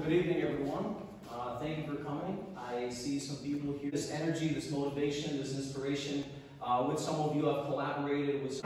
good evening, everyone. Thank you for coming. I see some people here. This energy, this motivation, this inspiration. With some of you, I've collaborated with.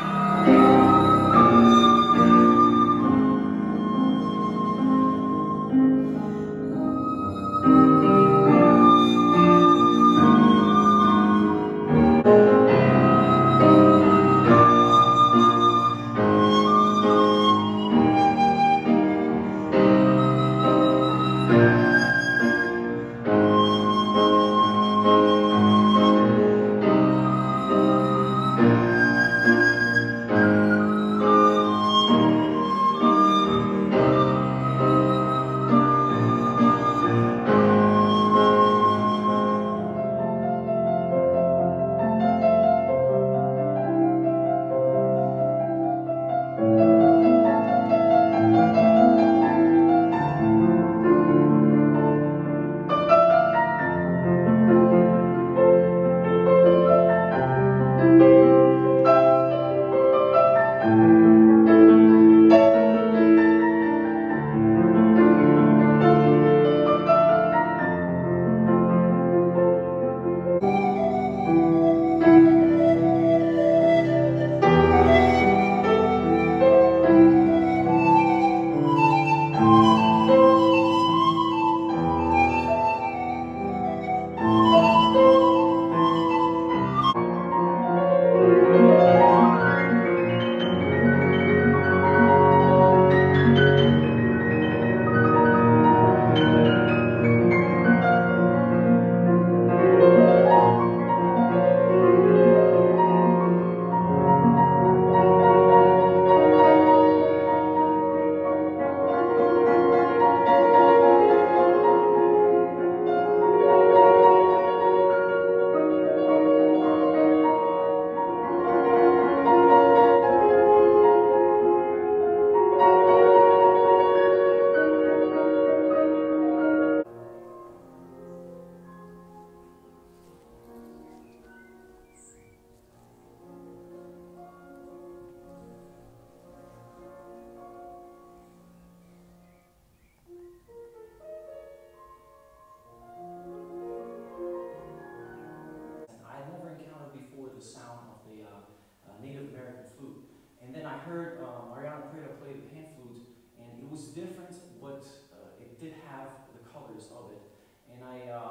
Sound of the Native American flute. And then I heard Mariana Preda play the pan flute, and it was different, but it did have the colors of it. And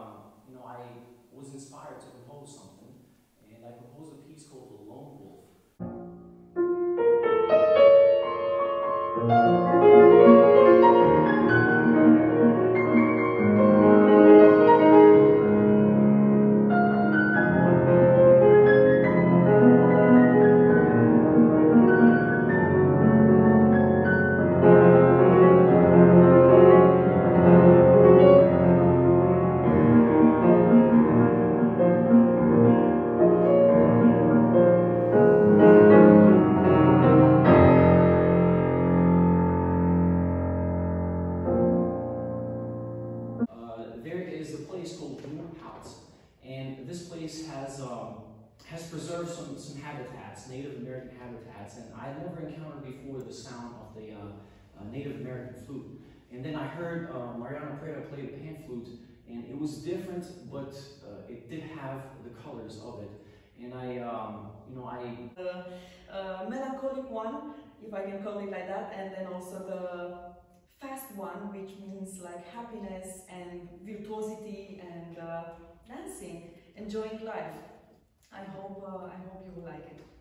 I was inspired to compose something, and I composed a piece called The Lone Wolf. There is a place called Moonhout, and this place has preserved some habitats, Native American habitats, and I had never encountered before the sound of the Native American flute. And then I heard Mariana Preda play the pan flute, and it was different, but it did have the colors of it. And the melancholic one, if I can call it like that, and then also the fast one, which means like happiness and virtuosity and dancing, enjoying life. I hope you will like it.